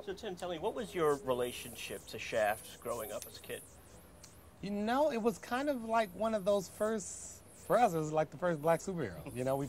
So Tim, tell me, what was your relationship to Shaft growing up as a kid? You know, it was kind of like one of those first, for us, it was like the first black superhero. You know, we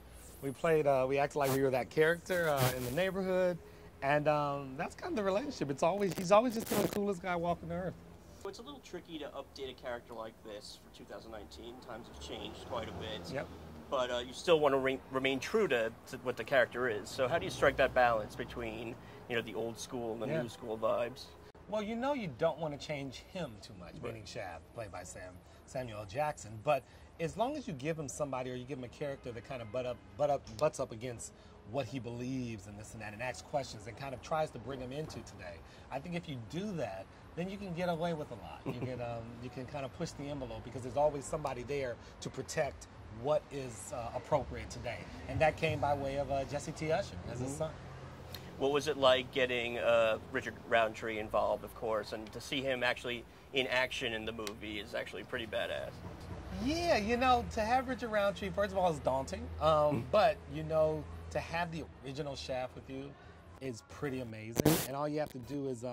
acted like we were that character in the neighborhood, and that's kind of the relationship. He's always just been the coolest guy walking the earth. It's a little tricky to update a character like this for 2019. Times have changed quite a bit. Yep. But you still want to remain true to what the character is. So how do you strike that balance between, you know, the old school and the new school vibes? Well, you know you don't want to change him too much, meaning Shaft, played by Samuel L. Jackson. But as long as you give him somebody, or you give him a character that kind of butts up against what he believes and this and that, and asks questions and kind of tries to bring him into today, I think if you do that, then you can get away with a lot. You can kind of push the envelope, because there's always somebody there to protect what is appropriate today. And that came by way of Jessie T. Usher as his son. What was it like getting Richard Roundtree involved, of course, and to see him actually in action in the movie is actually pretty badass? Yeah, you know, to have Richard Roundtree, first of all, is daunting. But, you know, to have the original Shaft with you is pretty amazing. And all you have to do is,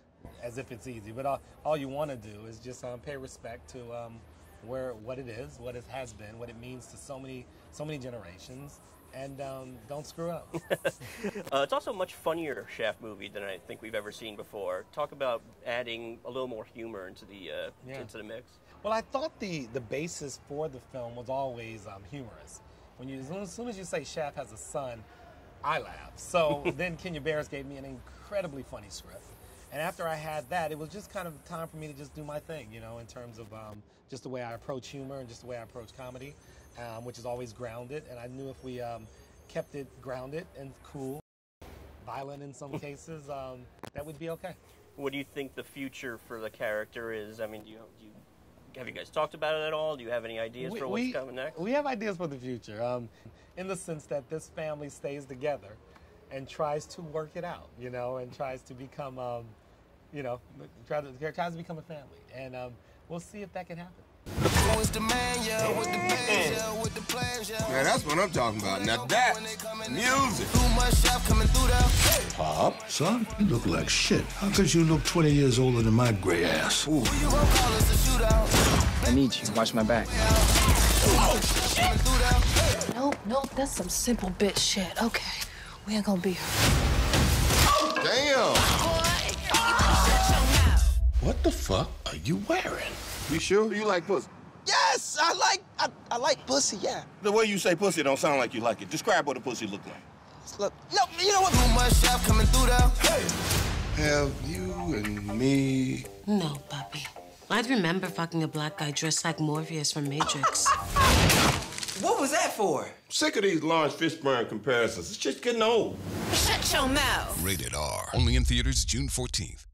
as if it's easy, but all you want to do is just pay respect to what it is, what it has been, what it means to so many generations. And don't screw up. It's also a much funnier Shaft movie than I think we've ever seen before. Talk about adding a little more humor into the mix. Well, I thought the basis for the film was always humorous. As soon as you say Shaft has a son, I laugh. So then Kenya Barris gave me an incredibly funny script. And after I had that, it was just kind of time for me to just do my thing, you know, in terms of just the way I approach humor and just the way I approach comedy. Which is always grounded, and I knew if we kept it grounded and cool, violent in some cases, that would be okay. What do you think the future for the character is? I mean, have you guys talked about it at all? Do you have any ideas for what's coming next? We have ideas for the future, in the sense that this family stays together and tries to work it out, you know, and tries to become, tries to become a family, and we'll see if that can happen. Man, that's what I'm talking about. Now that's music. Pop, son, you look like shit. How could you look 20 years older than my gray ass? Ooh. I need you. Watch my back. Nope, that's some simple bitch shit. Okay, we ain't gonna be her. Damn. What the fuck are you wearing? You sure you like pussy? Yes, I like pussy, yeah. The way you say pussy don't sound like you like it. Describe what a pussy look like. Look, no, you know what? Too much Shaft coming through there. Hey. Have you and me? No, puppy. I'd remember fucking a black guy dressed like Morpheus from Matrix. What was that for? Sick of these large fish burn comparisons. It's just getting old. Shut your mouth. Rated R. Only in theaters June 14th.